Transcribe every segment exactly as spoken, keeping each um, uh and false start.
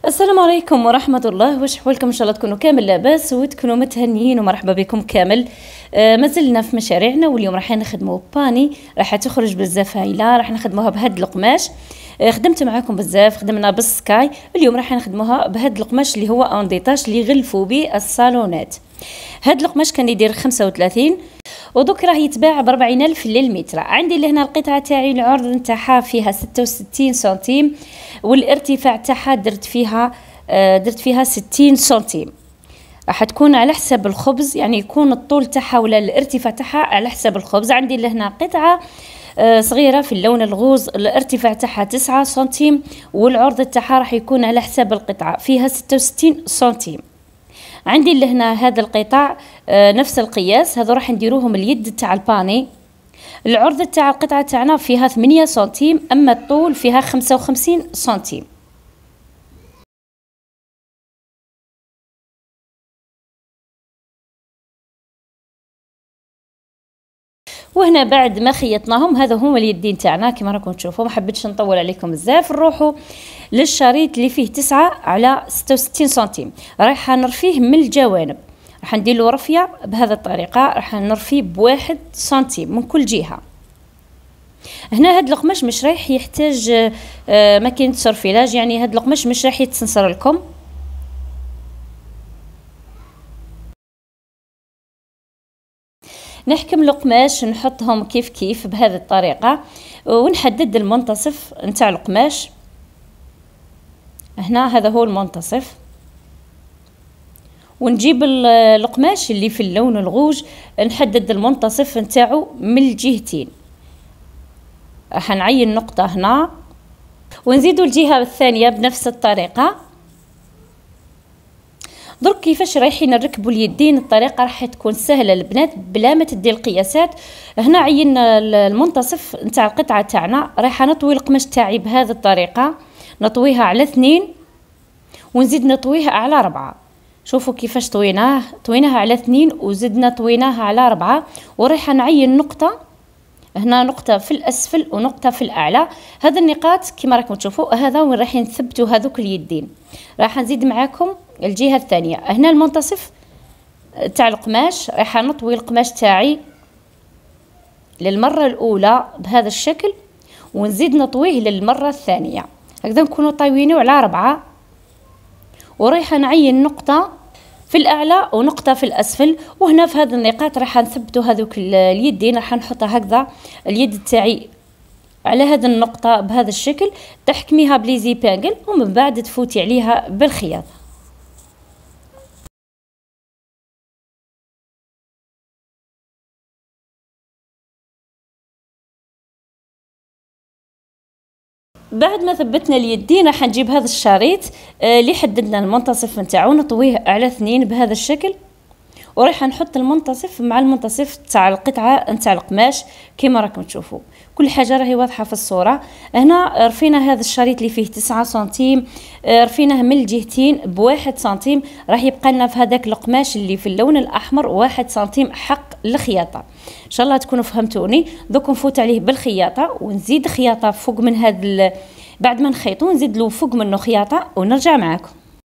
السلام عليكم ورحمة الله، واش حوالكم؟ ان شاء الله تكونوا كامل لاباس وتكونوا متهنيين ومرحبا بكم كامل. آه مازلنا في مشاريعنا، واليوم راح نخدموا باني راح تخرج بزاف هايله، راح نخدموها بهاد القماش. آه خدمت معاكم بزاف، خدمنا بالسكاي. اليوم راح نخدموها بهاد القماش اللي هو اون ديتاش اللي يغلفوا به الصالونات. هاد القماش كان يدير خمسة وثلاثين، ودوك راه يتباع ب أربعين ألف للمتر. عندي لهنا القطعه تاعي العرض نتاعها فيها ستة وستين سنتيم، والارتفاع تاعها درت فيها آه درت فيها ستين سنتيم. راح تكون على حسب الخبز، يعني يكون الطول تاعها ولا الارتفاع تاعها على حسب الخبز. عندي لهنا قطعه آه صغيره في اللون الغوز، الارتفاع تاعها تسعة سنتيم، والعرض تاعها راح يكون على حسب القطعه فيها ستة وستين سنتيم. عندي لهنا هذا القطع آه نفس القياس، هذو راح نديروهم اليد تاع الباني. العرض تاع القطعه تاعنا فيها ثمانية سنتيم، اما الطول فيها خمسة وخمسين سنتيم. وهنا بعد ما خيطناهم، هذا هما اليدين تاعنا كما راكم تشوفوا. ما حبيتش نطول عليكم بزاف، نروحوا للشريط اللي فيه تسعة على ستة وستين سنتيم. راح نرفيه من الجوانب، راح ندير له رفيه بهذه الطريقه، راح نرفيه بواحد سنتيم من كل جهه. هنا هاد القماش مش رايح يحتاج آه ماكينه سرفيلاج، يعني هاد القماش مش راح يتسنسر لكم. نحكم القماش نحطهم كيف كيف بهذه الطريقه، ونحدد المنتصف نتاع القماش. هنا هذا هو المنتصف، ونجيب القماش اللي في اللون الغوج نحدد المنتصف نتاعو من الجهتين. راح نعين نقطه هنا، ونزيدوا الجهه الثانيه بنفس الطريقه. درك كيفاش رايحين نركبوا اليدين، الطريقه راح تكون سهله البنات بلا ما تدي القياسات. هنا عينا المنتصف نتاع القطعه تاعنا، راح نطوي القماش تاعي بهذه الطريقه، نطويها على اثنين ونزيد نطويها على أربعة. شوفوا كيفاش طويناه، طويناها على اثنين وزدنا طويناها على أربعة. وراح نعين نقطه هنا، نقطة في الأسفل ونقطة في الأعلى. هذا النقاط كما راكم تشوفوا، هذا وين راح نثبتوا هذوك اليدين. راح نزيد معاكم الجهة الثانية. هنا المنتصف تاع القماش، راح نطوي القماش تاعي للمرة الأولى بهذا الشكل، ونزيد نطويه للمرة الثانية. هكذا نكونوا طاوينه على أربعة. ورايحة نعين نقطة في الاعلى ونقطه في الاسفل، وهنا في هذه النقاط راح نثبتوا هذوك اليدين. راح نحطها هكذا اليد تاعي على هذه النقطه بهذا الشكل، تحكميها بليزي بانجل، ومن بعد تفوتي عليها بالخياطه. بعد ما ثبتنا اليدين راح نجيب هذا الشريط اللي حددنا المنتصف نتاعو، نطويه على اثنين بهذا الشكل، وراح نحط المنتصف مع المنتصف تاع القطعه نتاع القماش كما راكم تشوفوا. كل حاجه راهي واضحه في الصوره. هنا رفينا هذا الشريط اللي فيه تسعة سنتيم، رفيناه من الجهتين بواحد سنتيم. راح يبقى لنا في هذاك القماش اللي في اللون الاحمر واحد سنتيم حق الخياطه. ان شاء الله تكونوا فهمتوني. دوك نفوت عليه بالخياطه، ونزيد خياطه فوق من هذا، بعد ما نخيطو نزيد له فوق منه خياطه، ونرجع معاكم.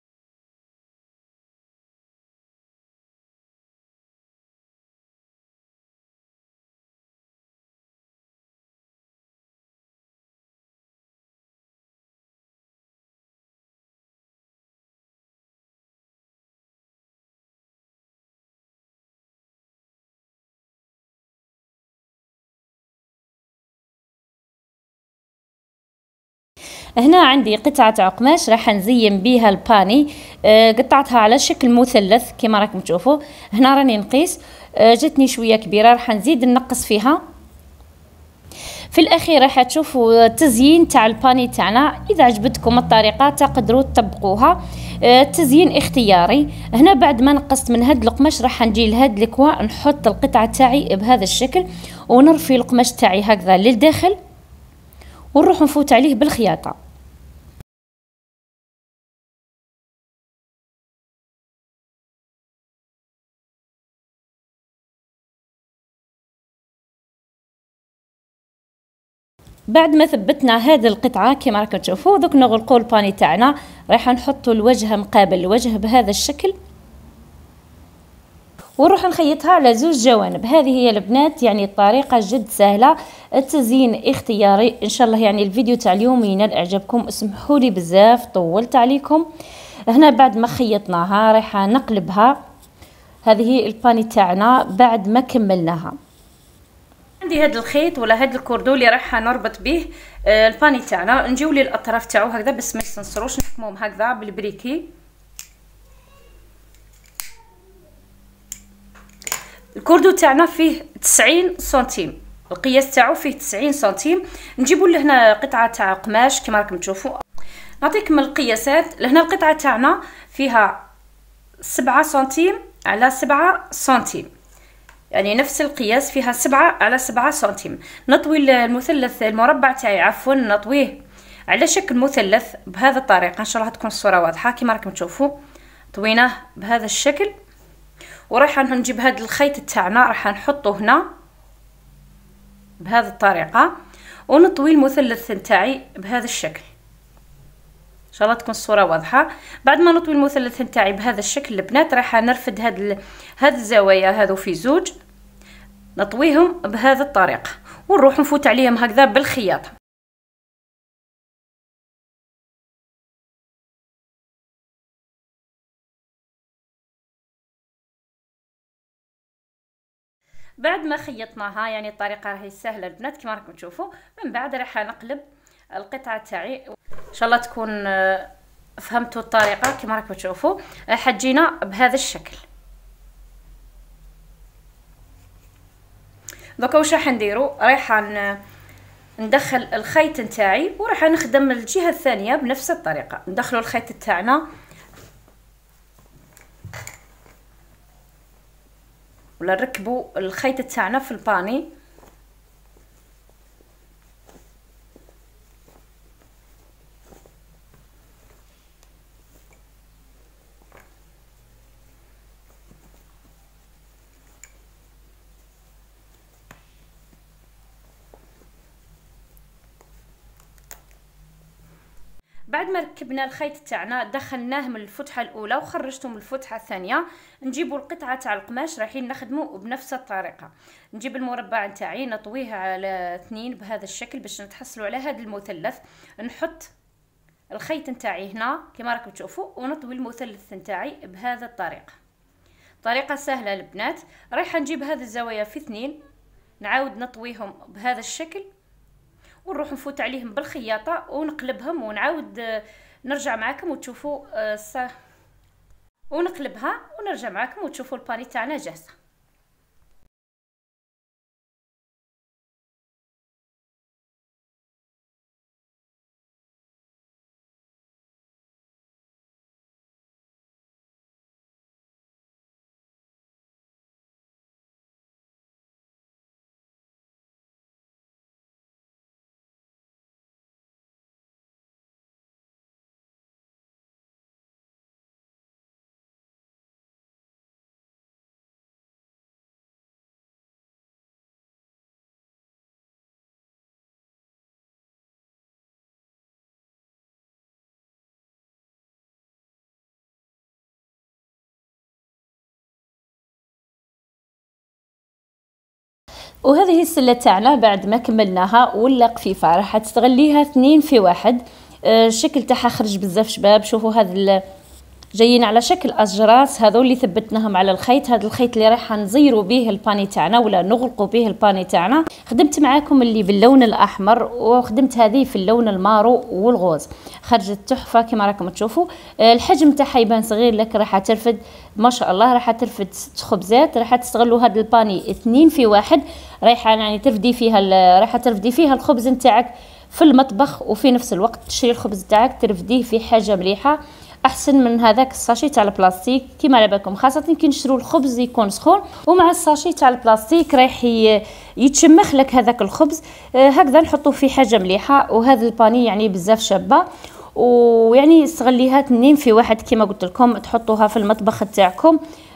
هنا عندي قطعة قماش راح نزين بيها الباني. آه قطعتها على شكل مثلث كما راكم تشوفوا. هنا راني نقيس، آه جاتني شوية كبيرة، راح نزيد نقص فيها. في الاخير راح تشوفوا التزيين تاع الباني تاعنا. اذا عجبتكم الطريقه تقدروا تطبقوها، التزيين اختياري. هنا بعد ما نقصت من هاد القماش راح نجي لهاد الكوا نحط القطعه تاعي بهذا الشكل، ونرفي القماش تاعي هكذا للداخل، ونروح نفوت عليه بالخياطه. بعد ما ثبتنا هذه القطعه كما راكم تشوفوا دوك نغلقوا الباني تاعنا. راح نحطوا الوجه مقابل الوجه بهذا الشكل ونروح نخيطها على زوج جوانب. هذه هي البنات يعني الطريقه جد سهله، التزيين اختياري. ان شاء الله يعني الفيديو تاع اليوم ينال اعجابكم. اسمحوا لي بزاف طولت عليكم. هنا بعد ما خيطناها راح نقلبها. هذه هي الباني تاعنا بعد ما كملناها. عندي هذا الخيط ولا هذا الكوردو اللي راح نربط به الباني تاعنا. نجيو للاطراف تاعو هكذا بس ما يستنصروش، نحكموهم هكذا بالبريكي. الكوردو تاعنا فيه تسعين سنتيم، القياس تاعو فيه تسعين سنتيم. نجيبوا لهنا قطعه تاع قماش كما راكم تشوفوا. نعطيكم القياسات. لهنا القطعه تاعنا فيها سبعة سنتيم على سبعة سنتيم، يعني نفس القياس فيها سبعة على سبعة سنتيم. نطوي المثلث المربع تاعي عفوا نطويه على شكل مثلث بهذه الطريقه. ان شاء الله تكون الصوره واضحه كما راكم تشوفوا. طويناه بهذا الشكل وراح نجيب هذا الخيط تاعنا راح نحطه هنا بهذه الطريقه ونطوي المثلث نتاعي بهذا الشكل. ان شاء الله تكون الصوره واضحه. بعد ما نطوي المثلث نتاعي بهذا الشكل البنات راح نرفد هاد هاد الزوايا هذو في زوج، نطويهم بهذه الطريقه ونروح نفوت عليهم هكذا بالخياطه. بعد ما خيطناها يعني الطريقه راهي سهله البنات كما راكم تشوفوا. من بعد راح نقلب القطعه تاعي. ان شاء الله تكون فهمتوا الطريقه كما راكم تشوفوا. حجينا بهذا الشكل. دوكا واش راح نديروا؟ راح ندخل الخيط نتاعي وراح نخدم الجهه الثانيه بنفس الطريقه. ندخلوا الخيط تاعنا ولا نركبوا الخيط تاعنا في الباني. بعد ما ركبنا الخيط تاعنا دخلناه من الفتحه الاولى وخرجته من الفتحه الثانيه. نجيبوا القطعه تاع القماش رايحين نخدموا بنفس الطريقه. نجيب المربع نتاعي نطويه على اثنين بهذا الشكل باش نتحصلوا على هذا المثلث. نحط الخيط نتاعي هنا كما راكم تشوفوا ونطوي المثلث نتاعي بهذا الطريقه. طريقه سهله البنات. رايحه نجيب هذه الزوايا في اثنين نعاود نطويهم بهذا الشكل ونروح نفوت عليهم بالخياطه ونقلبهم ونعاود نرجع معكم وتشوفوا الص... ونقلبها ونرجع معكم وتشوفوا الباني تاعنا جاهزه. وهذه السله تاعنا بعد ما كملناها ولا قفيفه راح تستغليها اثنين في واحد. الشكل تاعها خرج بزاف شباب. شوفوا هذا جايين على شكل اشجراس هذو اللي ثبتناهم على الخيط. هذا الخيط اللي راح نزيروا به الباني تاعنا ولا نغلقوا به الباني تاعنا. خدمت معاكم اللي باللون الاحمر وخدمت هذه في اللون المارو والغوز. خرجت تحفه كما راكم تشوفوا. الحجم تاعها يبان صغير لكن راح ترفد ما شاء الله. راح ترفد ست خبزات. راح تستغلوا هذا الباني اثنين في واحد. رايحه يعني ترفدي فيها راح ترفدي فيها الخبز نتاعك في المطبخ وفي نفس الوقت تشري الخبز تاعك ترفديه في حاجه مليحه احسن من هذاك الساشي تاع البلاستيك كيما على بالكم. خاصه كي نشرو الخبز يكون سخون ومع الساشي تاع البلاستيك رايح يتشمخ لك هذاك الخبز. آه هكذا نحطوه في حاجه مليحه. وهذا الباني يعني بزاف شابه ويعني استغليها اثنين في واحد كيما قلت لكم. تحطوها في المطبخ تاعكم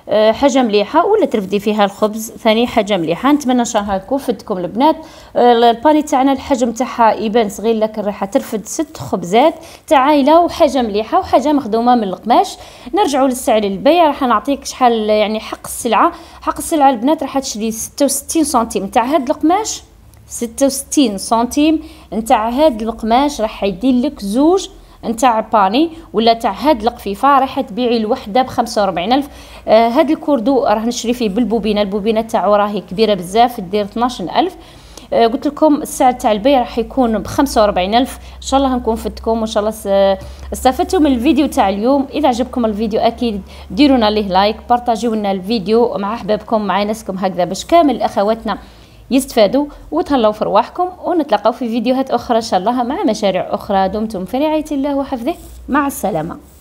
أه حاجه مليحه، ولا ترفدي فيها الخبز ثاني حاجه مليحه. نتمنى ان شاء الله تكون فدتكم البنات. أه الباني تاعنا الحجم تاعها يبان صغير لكن راح ترفد ست خبزات تاع عائله، وحاجه مليحه وحاجه مخدومه من القماش. نرجعوا للسعر البيع، راح نعطيك شحال يعني حق السلعه. حق السلعه البنات راح تشري ستة وستين سنتيم تاع هاد القماش، ستة وستين سنتيم نتاع هاد القماش راح يدير لك زوج نتاع باني، ولا تاع هاد القفيفه راح تبيعي الوحده ب خمسة وأربعين ألف. آه هاد الكوردو راح نشري فيه بالبوبينه، البوبينه تاعو راهي كبيره بزاف دير اثناش ألف. آه قلت لكم السعر تاع البيع راح يكون ب خمسة وأربعين ألف. ان شاء الله نكون فدتكم، وان شاء الله استفدتوا من الفيديو تاع اليوم. اذا عجبكم الفيديو اكيد ديروا لنا ليه لايك، بارطاجيو لنا الفيديو مع احبابكم مع ناسكم هكذا باش كامل اخواتنا يستفادوا. وتهلاو في رواحكم، ونتلاقاو في فيديوهات اخرى ان شاء الله مع مشاريع اخرى. دمتم في رعاية الله وحفظه، مع السلامة.